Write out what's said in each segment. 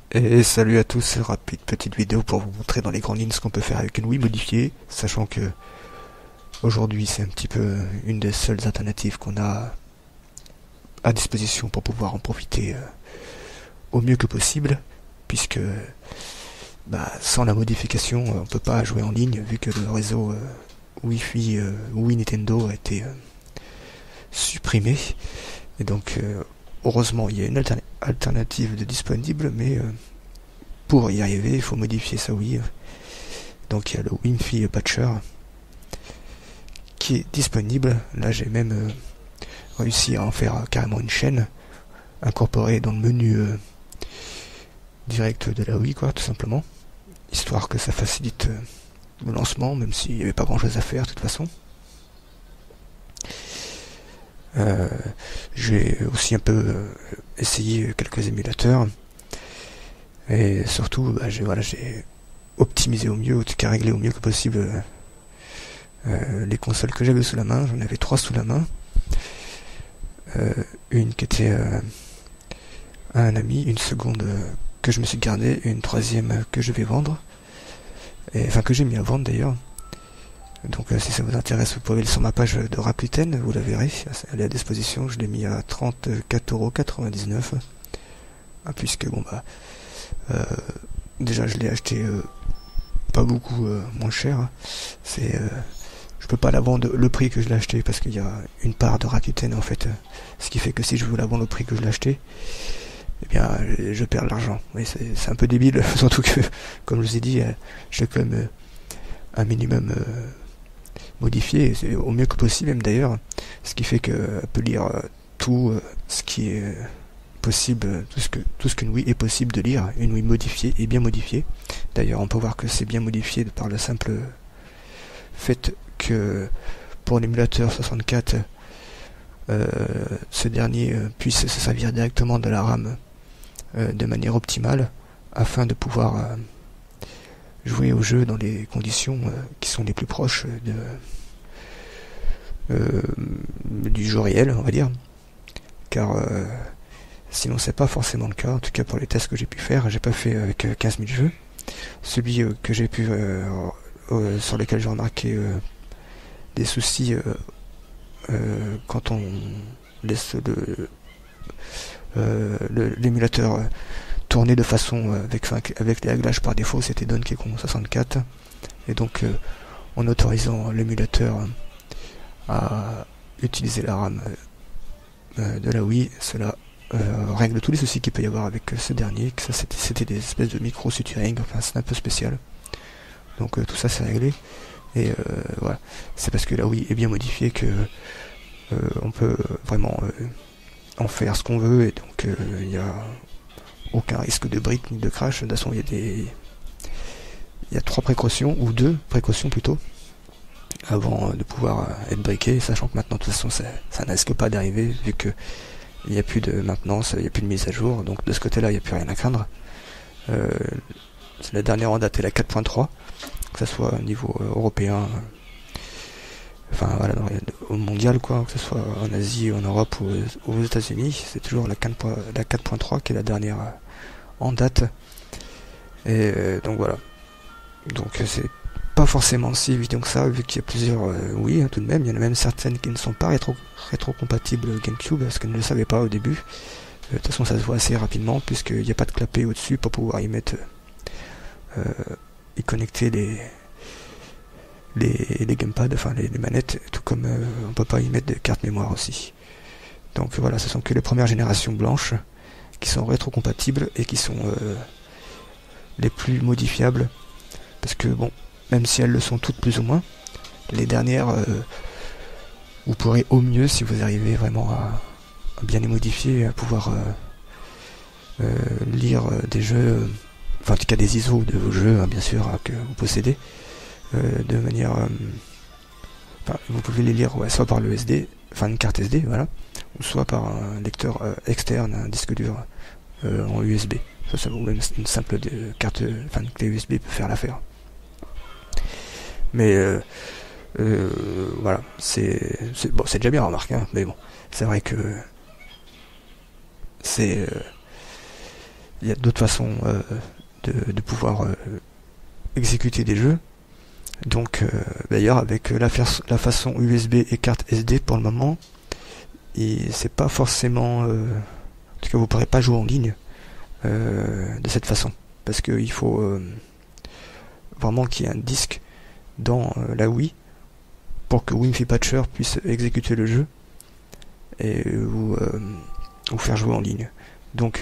Et salut à tous, rapide petite vidéo pour vous montrer dans les grandes lignes ce qu'on peut faire avec une Wii modifiée, sachant que aujourd'hui c'est un petit peu une des seules alternatives qu'on a à disposition pour pouvoir en profiter au mieux que possible, puisque sans la modification on peut pas jouer en ligne vu que le réseau Wi-Fi Wii Nintendo a été supprimé, et donc heureusement il y a une alternative de disponible, mais pour y arriver il faut modifier sa Wii. Donc il y a le Wi-Fi Patcher qui est disponible. Là j'ai même réussi à en faire carrément une chaîne incorporée dans le menu direct de la Wii, quoi, tout simplement, histoire que ça facilite le lancement, même s'il n'y avait pas grand chose à faire de toute façon. J'ai aussi un peu essayé quelques émulateurs, et surtout j'ai optimisé au mieux, en tout cas réglé au mieux que possible les consoles que j'avais sous la main. J'en avais 3 sous la main, une qui était à un ami, une seconde que je me suis gardée, et une troisième que je vais vendre, enfin que j'ai mis à vendre d'ailleurs. Donc si ça vous intéresse, vous pouvez aller sur ma page de Rakuten, vous la verrez, elle est à disposition. Je l'ai mis à 34,99 €, puisque déjà je l'ai acheté pas beaucoup moins cher. Je peux pas la vendre le prix que je l'ai acheté parce qu'il y a une part de Rakuten en fait, ce qui fait que si je veux la vendre au prix que je l'ai acheté, eh bien je perds de l'argent. Oui, c'est un peu débile, surtout que comme je vous ai dit, j'ai quand même un minimum modifié, au mieux que possible même d'ailleurs, ce qui fait qu'elle peut lire tout ce qui est possible, tout ce qu'une Wii est possible de lire. Une Wii modifiée et bien modifiée. D'ailleurs on peut voir que c'est bien modifié par le simple fait que pour l'émulateur 64, ce dernier puisse se servir directement de la RAM de manière optimale, afin de pouvoir jouer au jeu dans les conditions qui sont les plus proches du jeu réel, on va dire, car sinon c'est pas forcément le cas. En tout cas pour les tests que j'ai pu faire, j'ai pas fait avec 15 000 jeux. Celui que j'ai pu sur lequel j'ai remarqué des soucis quand on laisse l'émulateur tourner de façon avec les réglages par défaut, c'était Donkey Kong 64, et donc en autorisant l'émulateur à utiliser la RAM de la Wii, cela règle tous les soucis qu'il peut y avoir avec ce dernier, que ça c'était des espèces de micro suturing, enfin c'est un peu spécial. Donc tout ça c'est réglé, et voilà, c'est parce que la Wii est bien modifiée que on peut vraiment en faire ce qu'on veut, et donc il n'y a aucun risque de brick ni de crash. De toute façon il y a 3 précautions, ou 2 précautions plutôt, avant de pouvoir être briqué, sachant que maintenant de toute façon ça ne risque pas d'arriver, vu que il n'y a plus de maintenance, il n'y a plus de mise à jour, donc de ce côté là il n'y a plus rien à craindre. La dernière en date est la 4.3, que ce soit au niveau européen, enfin voilà, au mondial quoi, que ce soit en Asie, en Europe ou aux États-Unis, c'est toujours la 4.3 qui est la dernière en date. Et donc voilà, donc c'est pas forcément si évident que ça, vu qu'il y a plusieurs oui, tout de même. Il y en a même certaines qui ne sont pas rétro-compatibles GameCube, parce qu'elles ne le savaient pas au début. De toute façon ça se voit assez rapidement, puisqu'il n'y a pas de clapet au-dessus pour pouvoir y mettre y connecter les gamepads, enfin les manettes, tout comme on peut pas y mettre de carte mémoire aussi. Donc voilà, ce sont que les premières générations blanches qui sont rétro-compatibles et qui sont les plus modifiables, parce que bon, même si elles le sont toutes plus ou moins, les dernières vous pourrez au mieux, si vous arrivez vraiment à bien les modifier, à pouvoir lire des jeux, enfin en tout cas des ISO de vos jeux, bien sûr, que vous possédez, de manière vous pouvez les lire soit par le SD, enfin une carte SD, voilà, ou soit par un lecteur externe, un disque dur en USB. Ça ou même une simple carte, enfin une clé USB peut faire l'affaire. Mais voilà, c'est déjà bien, remarque, hein, mais bon, c'est vrai que c'est il y a d'autres façons de pouvoir exécuter des jeux. Donc d'ailleurs avec la façon USB et carte SD pour le moment, et c'est pas forcément en tout cas vous pourrez pas jouer en ligne de cette façon, parce qu'il faut vraiment qu'il y ait un disque dans la Wii pour que Wi-Fi Patcher puisse exécuter le jeu et vous faire jouer en ligne. Donc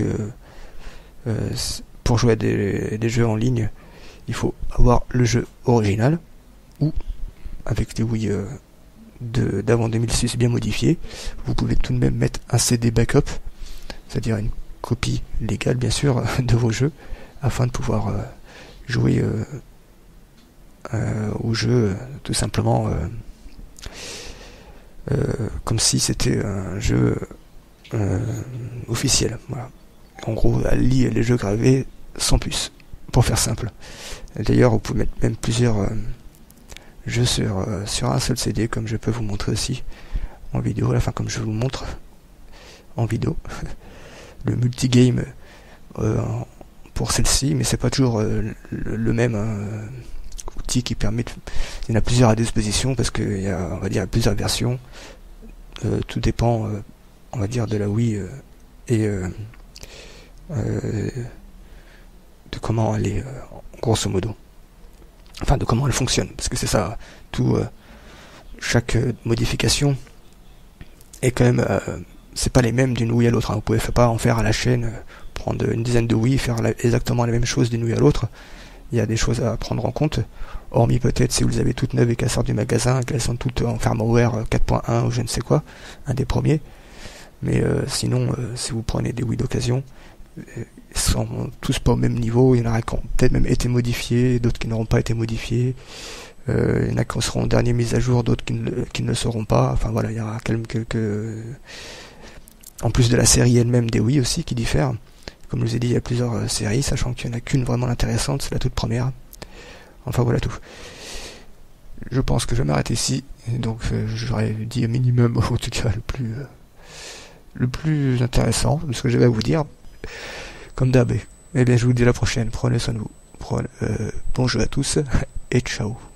pour jouer à des jeux en ligne, il faut avoir le jeu original, ou avec des Wii d'avant 2006 bien modifiés, vous pouvez tout de même mettre un CD backup, c'est-à-dire une copie légale bien sûr de vos jeux, afin de pouvoir jouer au jeu tout simplement comme si c'était un jeu officiel. Voilà. En gros, elle lit les jeux gravés sans plus, pour faire simple. D'ailleurs, vous pouvez mettre même plusieurs jeux sur un seul CD, comme je peux vous montrer aussi en vidéo, enfin comme je vous montre en vidéo. Le multigame pour celle-ci, mais c'est pas toujours le même outil qui permet il y en a plusieurs à disposition, parce qu'il y a, on va dire, plusieurs versions. Tout dépend, on va dire, de la Wii et de comment elle est, grosso modo. Enfin, de comment elle fonctionne, parce que c'est ça, chaque modification est quand même, c'est pas les mêmes d'une Wii à l'autre, hein. Vous pouvez pas en faire à la chaîne, prendre une dizaine de Wii, faire exactement la même chose d'une Wii à l'autre. Il y a des choses à prendre en compte, hormis peut-être si vous les avez toutes neuves et qu'elles sortent du magasin, qu'elles sont toutes en firmware 4.1 ou je ne sais quoi, un des premiers. Mais sinon, si vous prenez des Wii d'occasion, ils sont tous pas au même niveau. Il y en a qui ont peut-être même été modifiés, d'autres qui n'auront pas été modifiés. Il y en a qui seront en dernière mise à jour, d'autres qui ne le seront pas. Enfin voilà, il y aura quand même quelques... En plus de la série elle-même des Wii aussi qui diffèrent. Comme je vous ai dit, il y a plusieurs séries, sachant qu'il n'y en a qu'une vraiment intéressante, c'est la toute première. Enfin voilà tout. Je pense que je vais m'arrêter ici. Et donc j'aurais dit un minimum, en tout cas le plus intéressant de ce que j'avais à vous dire. Comme d'hab. Eh bien je vous dis à la prochaine. Prenez soin de vous. Bonjour à tous et ciao.